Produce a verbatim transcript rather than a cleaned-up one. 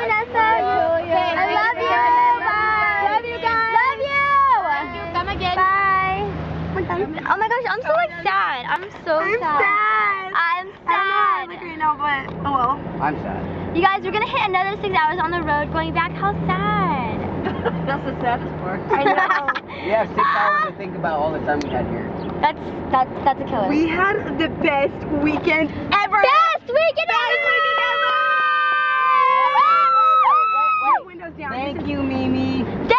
Vanessa. I love you. Bye. Love you guys. Love you. Come again. Bye. Oh my gosh, I'm so like sad. I'm so I'm sad. sad. I'm sad. I don't know how I look right now, but oh well. I'm sad. You guys, we're gonna hit another six hours on the road going back. How sad. That's the saddest part. I know. We have six hours to think about all the time we had here. That's that's that's a killer. We had the best weekend ever. Best weekend Best ever. weekend ever. Woo! Windows down. Thank you, Mimi.